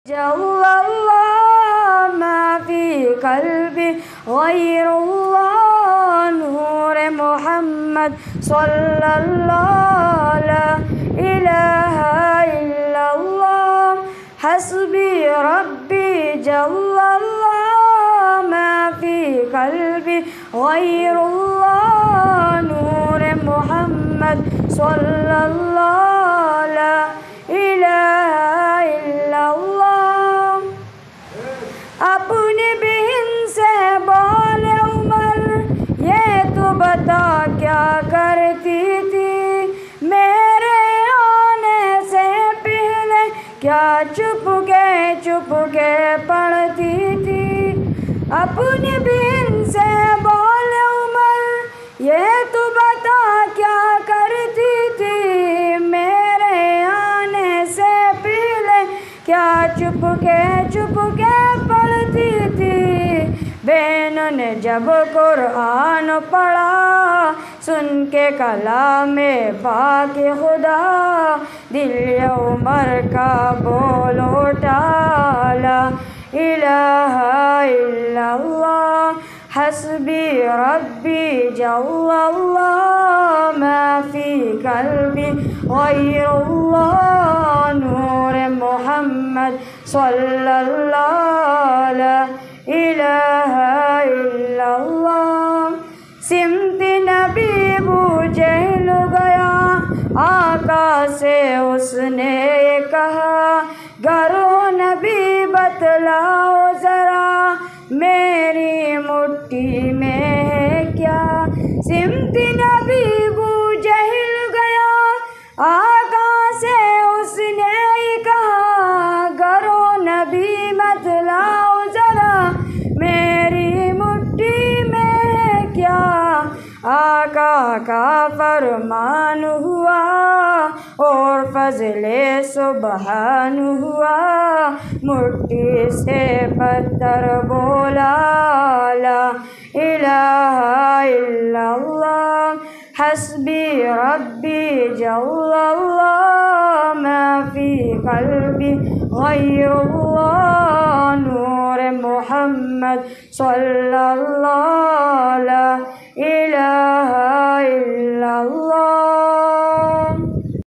जल्लल्लाह मा फी क़ल्बी गैरुल्लाह नूर मोहम्मद सल्लल्लाहु ला इलाहा इल्लल्लाह हस्बी रब्बी जल्लल्लाह मा फी क़ल्बी गैरुल्लाह नूर मोहम्मद सल्लल्लाहु ला इलाहा इल्लल्लाह। अपने बहन से बोले उमर, ये तो बता क्या करती थी मेरे आने से पहले, क्या चुप के पढ़ती थी। अपनी बहन से बोले उमर, ये तो बता क्या करती थी मेरे आने से पहले, क्या चुप के पढ़ती थी। बहनों ने जब कुरान पढ़ा, सुन के कलामे पाक खुदा, दिल उमर का बोल उठा ला इलाहा इल्लल्लाह हस्बी रब्बी जल्लल्लाह मा फी क़ल्बी गैरुल्लाह नूर मोहम्मद सल्लल्लाहु ला इलाहा इल्लल्लाह। सिमती नबी बूझल गया आका से उसने कहा, गरो नबी बतलाओ जरा मेरी मुट्ठी में है क्या। सिमती नबी बूझल गया आका से उसने कहा, गरो नबी बतलाओ जरा मेरी मुट्ठी में है क्या। आका का फरमान हुआ और फजले सुबहान हुआ, मुट्ठी से पत्थर बोला ला इलाहा इल्लल्लाह हस्बी रब्बी जल्लल्लाह मा फी क़ल्बी गैरुल्लाह नूर मोहम्मद सल्लल्लाहु